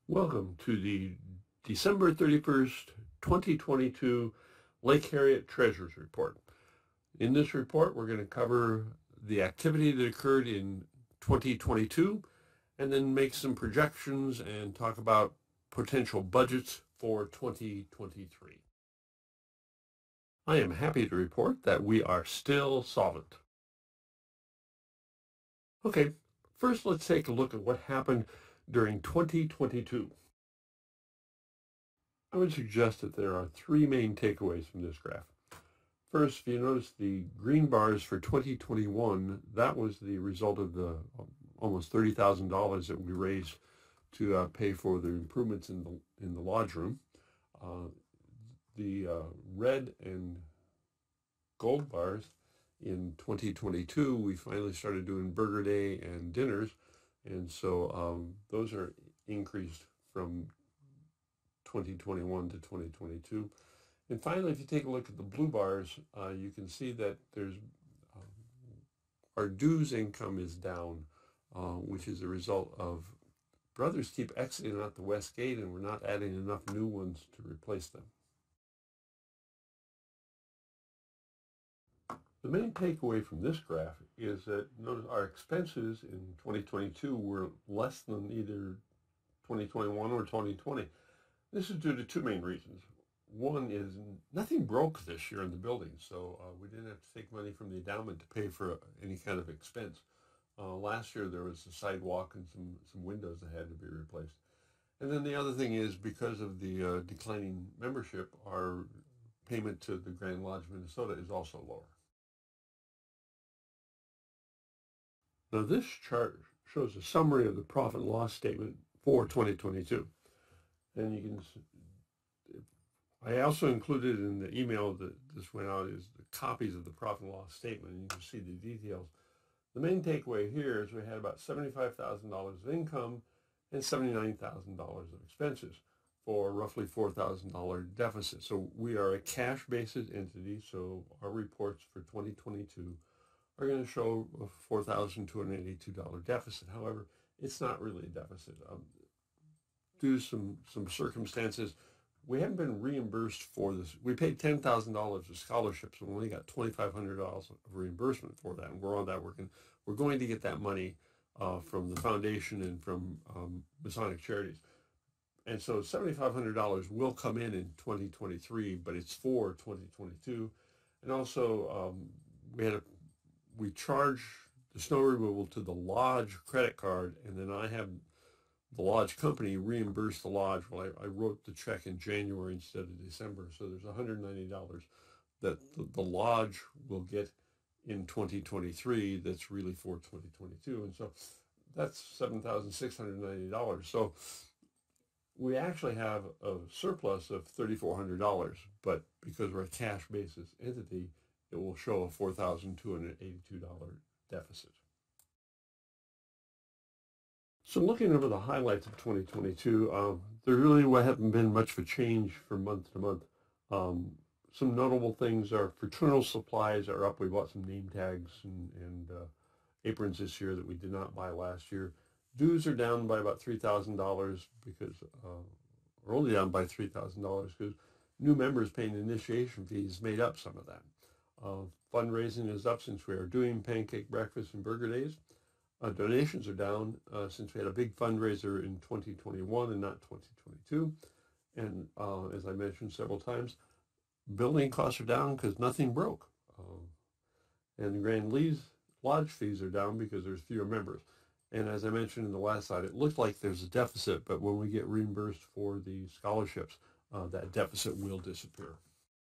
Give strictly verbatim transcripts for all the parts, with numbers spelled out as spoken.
Welcome to the December thirty-first, twenty twenty-two Lake Harriet Treasurers Report. In this report, we're going to cover the activity that occurred in twenty twenty-two and then make some projections and talk about potential budgets for twenty twenty-three. I am happy to report that we are still solvent. Okay, first let's take a look at what happened during twenty twenty-two. I would suggest that there are three main takeaways from this graph. First, if you notice the green bars for twenty twenty-one, that was the result of the almost thirty thousand dollars that we raised to uh, pay for the improvements in the, in the lodge room. Uh, the uh, red and gold bars in twenty twenty-two, we finally started doing Burger Day and dinners. And so um, those are increased from twenty twenty-one to twenty twenty-two. And finally, if you take a look at the blue bars, uh, you can see that there's um, our dues income is down, uh, which is a result of brothers keep exiting out the west gate, and we're not adding enough new ones to replace them. The main takeaway from this graph is that notice our expenses in twenty twenty-two were less than either twenty twenty-one or twenty twenty. This is due to two main reasons. One is nothing broke this year in the building, so uh, we didn't have to take money from the endowment to pay for any kind of expense. Uh, last year there was a sidewalk and some, some windows that had to be replaced. And then the other thing is because of the uh, declining membership, our payment to the Grand Lodge, Minnesota is also lower. Now this chart shows a summary of the profit and loss statement for twenty twenty-two. And you can, I also included in the email that this went out is the copies of the profit and loss statement, and you can see the details. The main takeaway here is we had about seventy-five thousand dollars of income and seventy-nine thousand dollars of expenses for roughly four thousand dollars deficit. So we are a cash basis entity, so our reports for twenty twenty-two are going to show a four thousand two hundred eighty-two dollars deficit. However, it's not really a deficit. Um, due to some, some circumstances, we haven't been reimbursed for this. We paid ten thousand dollars of scholarships and we only got twenty-five hundred dollars of reimbursement for that, and we're on that working. We're going to get that money uh, from the foundation and from um, Masonic charities. And so seventy-five hundred dollars will come in in twenty twenty-three, but it's for twenty twenty-two. And also um, we had a we charge the snow removal to the lodge credit card, and then I have the lodge company reimburse the lodge. Well, I, I wrote the check in January instead of December, so there's one hundred ninety dollars that the, the lodge will get in twenty twenty-three that's really for twenty twenty-two, and so that's seven thousand six hundred ninety dollars. So we actually have a surplus of three thousand four hundred dollars, but because we're a cash basis entity, it will show a four thousand two hundred eighty-two dollars deficit. So looking over the highlights of twenty twenty-two, um, there really hasn't been much of a change from month to month. Um, some notable things are fraternal supplies are up. We bought some name tags and, and uh, aprons this year that we did not buy last year. Dues are down by about three thousand dollars because, uh, we're only down by three thousand dollars because new members paying initiation fees made up some of that. Uh, fundraising is up since we are doing pancake breakfast and burger days. Uh, donations are down uh, since we had a big fundraiser in twenty twenty-one and not twenty twenty-two. And uh, as I mentioned several times, building costs are down because nothing broke. Uh, and the Grand Lodge fees are down because there's fewer members. And as I mentioned in the last slide, it looks like there's a deficit, but when we get reimbursed for the scholarships, uh, that deficit will disappear.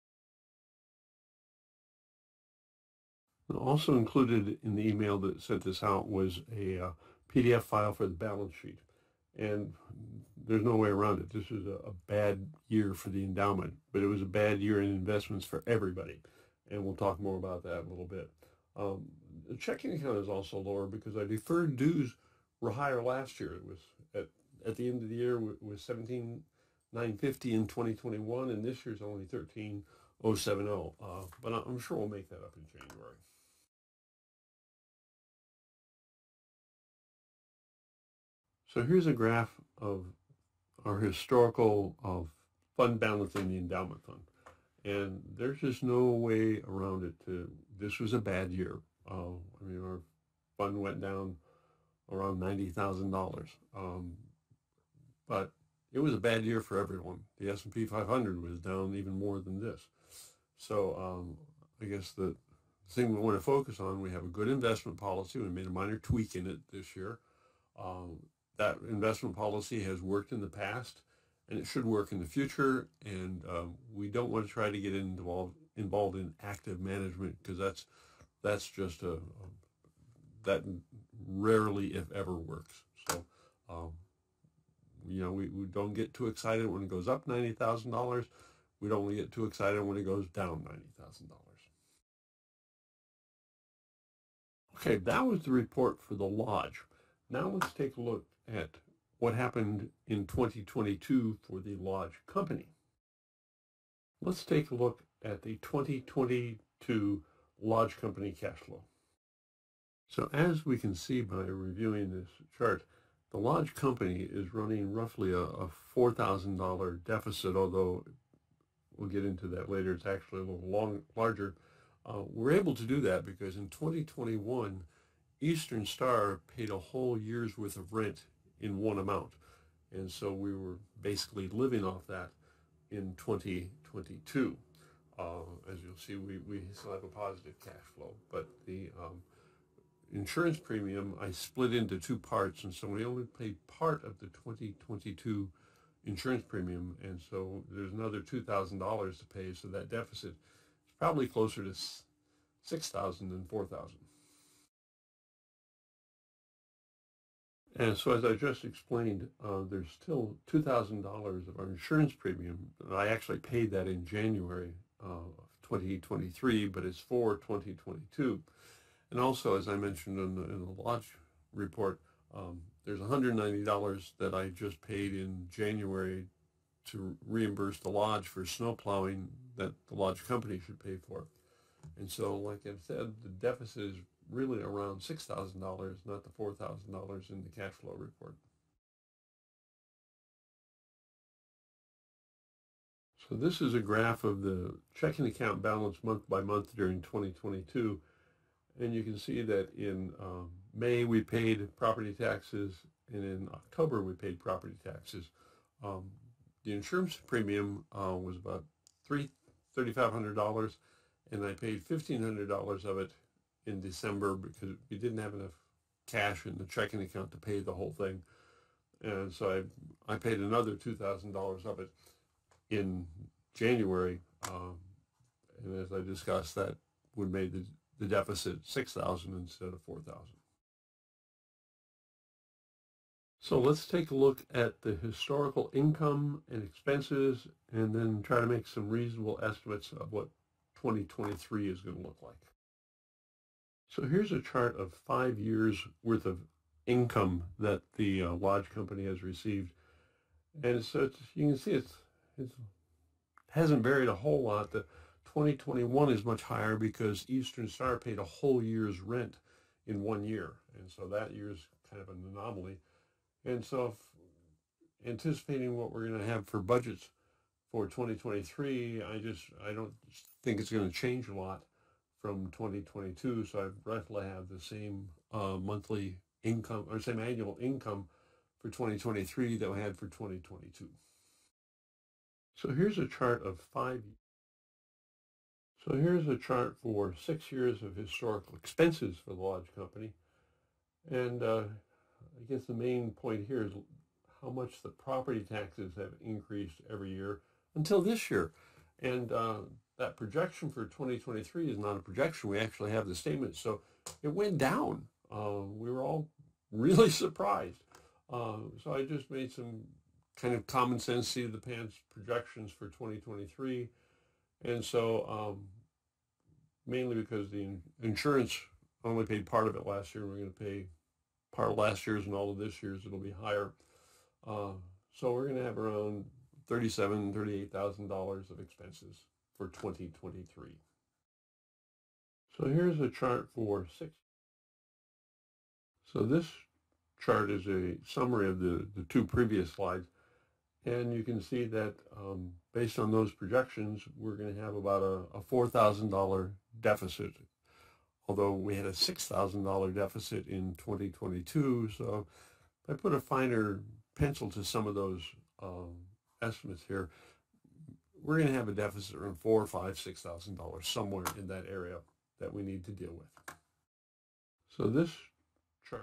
Also included in the email that sent this out was a uh, P D F file for the balance sheet. And there's no way around it. This was a, a bad year for the endowment, but it was a bad year in investments for everybody. And we'll talk more about that in a little bit. Um, the checking account is also lower because our deferred dues were higher last year. It was at, at the end of the year, it was seventeen thousand nine hundred fifty in twenty twenty-one, and this year's only thirteen thousand seventy. Uh, but I'm sure we'll make that up in January. So here's a graph of our historical uh, fund balance in the endowment fund. And there's just no way around it. To, this was a bad year. Uh, I mean, our fund went down around ninety thousand dollars. Um, but it was a bad year for everyone. The S and P five hundred was down even more than this. So um, I guess the thing we want to focus on, we have a good investment policy. We made a minor tweak in it this year. Um, that investment policy has worked in the past, and it should work in the future. And um, we don't want to try to get involved involved in active management, because that's that's just a, a that rarely, if ever, works. So, um, you know, we, we don't get too excited when it goes up ninety thousand dollars. We don't get too excited when it goes down ninety thousand dollars. Okay, that was the report for the lodge. Now let's take a look at what happened in twenty twenty-two for the lodge company. Let's take a look at the twenty twenty-two lodge company cash flow. So as we can see by reviewing this chart, the lodge company is running roughly a, a four thousand dollar deficit, although we'll get into that later. It's actually a little long, larger. Uh, we're able to do that because in twenty twenty-one, Eastern Star paid a whole year's worth of rent in one amount. And so we were basically living off that in twenty twenty-two. Uh, as you'll see, we, we still have a positive cash flow, but the um, insurance premium I split into two parts, and so we only paid part of the twenty twenty-two insurance premium, and so there's another two thousand dollars to pay, so that deficit is probably closer to six thousand dollars than four thousand dollars. And so as I just explained, uh, there's still two thousand dollars of our insurance premium. I actually paid that in January uh, of twenty twenty-three, but it's for twenty twenty-two. And also, as I mentioned in the, in the lodge report, um, there's one hundred ninety dollars that I just paid in January to reimburse the lodge for snow plowing that the lodge company should pay for. And so, like I said, the deficit is really around six thousand dollars, not the four thousand dollars in the cash flow report. So this is a graph of the checking account balance month by month during twenty twenty-two. And you can see that in um, May we paid property taxes, and in October we paid property taxes. Um, the insurance premium uh, was about three thousand five hundred dollars, and I paid fifteen hundred dollars of it in December because we didn't have enough cash in the checking account to pay the whole thing. And so I, I paid another two thousand dollars of it in January. Um, and as I discussed, that would make the the deficit six thousand dollars instead of four thousand dollars. So let's take a look at the historical income and expenses, and then try to make some reasonable estimates of what twenty twenty-three is going to look like. So here's a chart of five years worth of income that the uh, lodge company has received. And so it's, you can see it's, it's, it hasn't varied a whole lot. The twenty twenty-one is much higher because Eastern Star paid a whole year's rent in one year. And so that year's kind of an anomaly. And so if anticipating what we're going to have for budgets for twenty twenty-three, I just, I don't think it's going to change a lot from twenty twenty-two. So I roughly have the same uh, monthly income, or same annual income for twenty twenty-three that I had for twenty twenty-two. So here's a chart of five years. So here's a chart for six years of historical expenses for the lodge company. And uh, I guess the main point here is how much the property taxes have increased every year until this year. And uh, that projection for twenty twenty-three is not a projection. We actually have the statement. So it went down. Uh, we were all really surprised. Uh, so I just made some kind of common sense seat of the pants projections for twenty twenty-three. And so um, mainly because the insurance only paid part of it last year, we're going to pay part of last year's and all of this year's, it'll be higher. Uh, so we're going to have around thirty-seven thousand dollars, thirty-eight thousand dollars of expenses for twenty twenty-three. So here's a chart for six. So this chart is a summary of the, the two previous slides. And you can see that um, based on those projections, we're going to have about a, a four thousand dollar deficit, although we had a six thousand dollar deficit in twenty twenty-two. So if I put a finer pencil to some of those um, estimates here, we're going to have a deficit around four, five, six thousand dollars, somewhere in that area that we need to deal with. So this chart.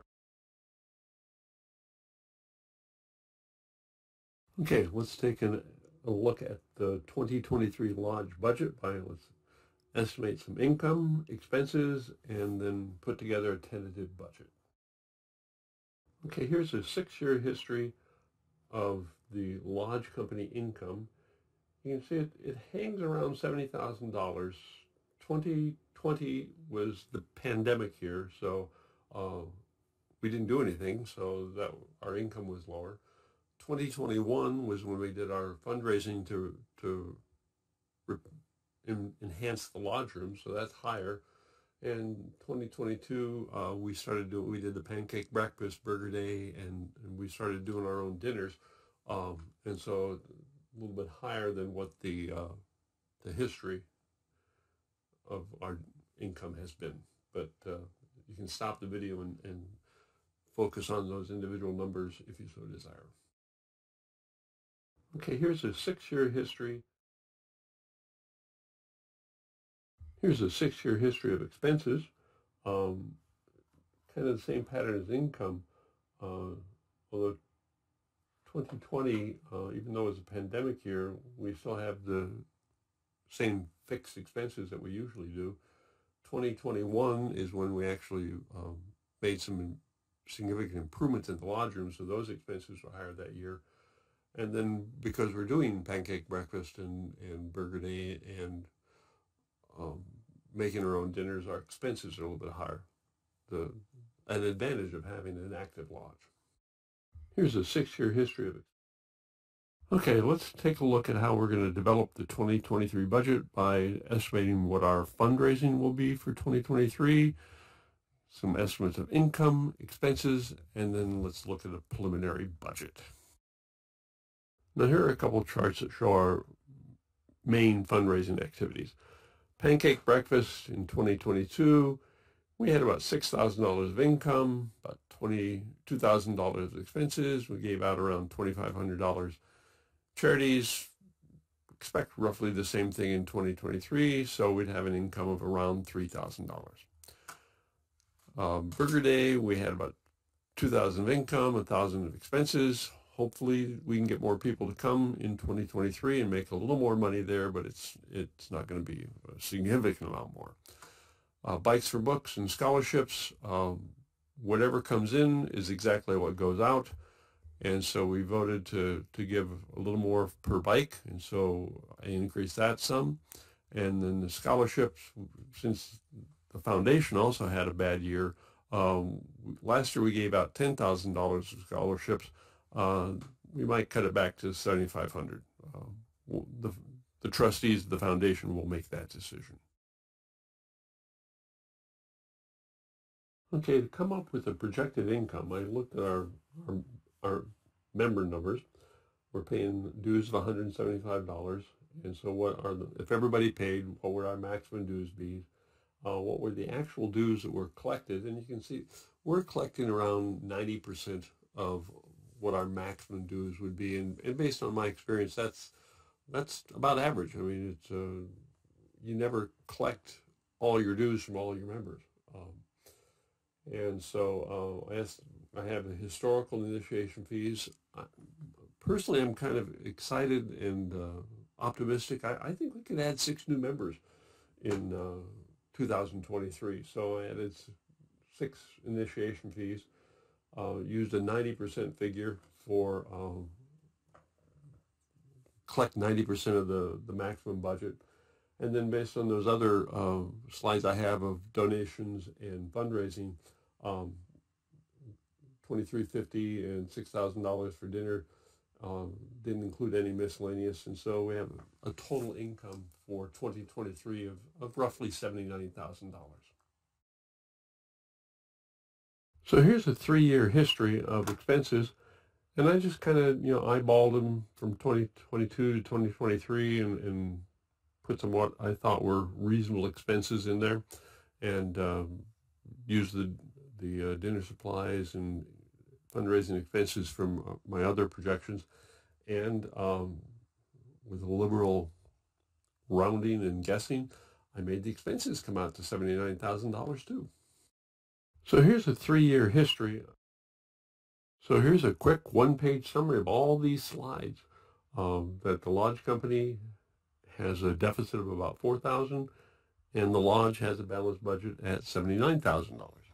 Okay, let's take an, a look at the twenty twenty-three Lodge budget by, let's estimate some income, expenses, and then put together a tentative budget. Okay, here's a six-year history of the Lodge company income. You can see it, it hangs around seventy thousand dollars. twenty twenty was the pandemic year, so uh, we didn't do anything, so that our income was lower. twenty twenty-one was when we did our fundraising to to in, enhance the lodge room, so that's higher. And twenty twenty-two, uh, we started doing, we did the pancake breakfast, burger day, and, and we started doing our own dinners, um, and so a little bit higher than what the uh, the history of our income has been. But uh, you can stop the video and, and focus on those individual numbers if you so desire. Okay, here's a six-year history. Here's a six-year history of expenses. Um, kind of the same pattern as income, uh, although twenty twenty, uh, even though it was a pandemic year, we still have the same fixed expenses that we usually do. twenty twenty-one is when we actually um, made some significant improvements in the lodge room, so those expenses were higher that year. And then because we're doing pancake breakfast and, and burger day and um, making our own dinners, our expenses are a little bit higher. The, an advantage of having an active lodge. Here's a six-year history of it. Okay, let's take a look at how we're going to develop the twenty twenty-three budget by estimating what our fundraising will be for twenty twenty-three, some estimates of income, expenses, and then let's look at a preliminary budget. Now here are a couple of charts that show our main fundraising activities. Pancake breakfast in twenty twenty-two, we had about six thousand dollars of income, about twenty-two thousand dollars of expenses. We gave out around twenty-five hundred dollars. Charities, expect roughly the same thing in twenty twenty-three, so we'd have an income of around three thousand dollars. Um, Burger Day, we had about two thousand dollars of income, one thousand dollars of expenses. Hopefully we can get more people to come in twenty twenty-three and make a little more money there, but it's it's not going to be a significant amount more. Uh, bikes for books and scholarships, um, whatever comes in is exactly what goes out. And so we voted to, to give a little more per bike, and so I increased that some. And then the scholarships, since the foundation also had a bad year, um, last year we gave out ten thousand dollars of scholarships. Uh, we might cut it back to seventy-five hundred dollars. Uh, the, the trustees of the foundation will make that decision. Okay, to come up with a projected income, I looked at our, our, our member numbers. We're paying dues of one hundred seventy-five dollars. And so what are the, if everybody paid, what would our maximum dues be? Uh, what were the actual dues that were collected? And you can see we're collecting around ninety percent of what our maximum dues would be. And, and based on my experience, that's that's about average. I mean, it's uh, you never collect all your dues from all your members. Um, and so uh, I, asked, I have the historical initiation fees. I, personally, I'm kind of excited and uh, optimistic. I, I think we can add six new members in uh, two thousand twenty-three. So I added six initiation fees, uh, used a ninety percent figure for um, collect ninety percent of the, the maximum budget. And then based on those other uh, slides I have of donations and fundraising, um, twenty-three fifty and six thousand dollars for dinner, um, didn't include any miscellaneous. And so we have a total income for twenty twenty-three of, of roughly seventy-nine thousand dollars. So here's a three-year history of expenses. And I just kind of, you know, eyeballed them from twenty twenty-two to twenty twenty-three and, and put some what I thought were reasonable expenses in there, and um, used the, the uh, dinner supplies and fundraising expenses from uh, my other projections, and um, with a liberal rounding and guessing, I made the expenses come out to seventy-nine thousand dollars too. So here's a three-year history. So here's a quick one-page summary of all these slides. Um, that the lodge company has a deficit of about four thousand dollars, and the lodge has a balanced budget at seventy-nine thousand dollars.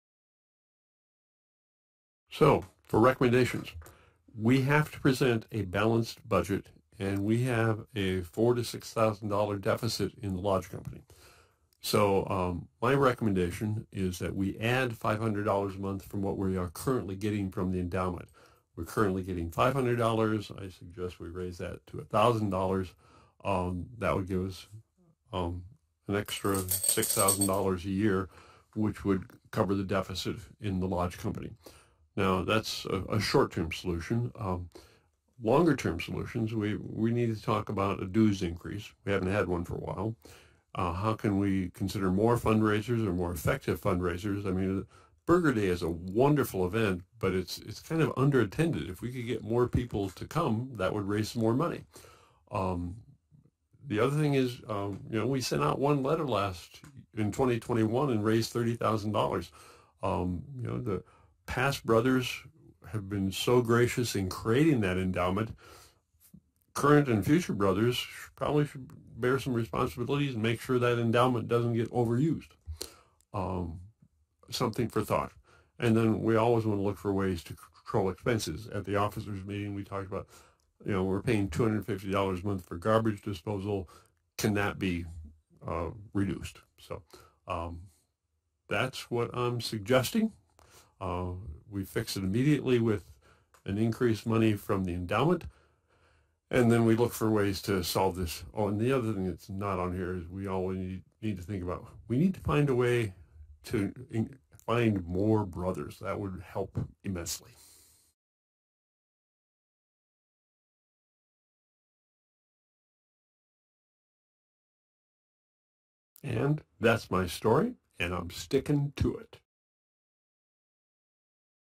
So for recommendations, we have to present a balanced budget, and we have a four to six thousand dollar deficit in the lodge company. So um, my recommendation is that we add five hundred dollars a month from what we are currently getting from the endowment. We're currently getting five hundred dollars. I suggest we raise that to one thousand dollars. Um, that would give us um, an extra six thousand dollars a year, which would cover the deficit in the lodge company. Now, that's a, a short-term solution. Um, longer-term solutions, we, we need to talk about a dues increase. We haven't had one for a while. Uh, how can we consider more fundraisers or more effective fundraisers? I mean, Burger Day is a wonderful event, but it's it's kind of underattended. If we could get more people to come, that would raise some more money. Um, the other thing is, um, you know, we sent out one letter last in twenty twenty-one and raised thirty thousand dollars. Um, you know, the past brothers have been so gracious in creating that endowment. Current and future brothers probably should bear some responsibilities and make sure that endowment doesn't get overused. Um, something for thought. And then we always want to look for ways to control expenses. At the officers meeting, we talked about, you know, we're paying two hundred fifty dollars a month for garbage disposal. Can that be uh, reduced? So um, that's what I'm suggesting. Uh, we fix it immediately with an increased money from the endowment. And then we look for ways to solve this. Oh, and the other thing that's not on here is we always need, need to think about, we need to find a way to in, find more brothers. That would help immensely. And that's my story, and I'm sticking to it.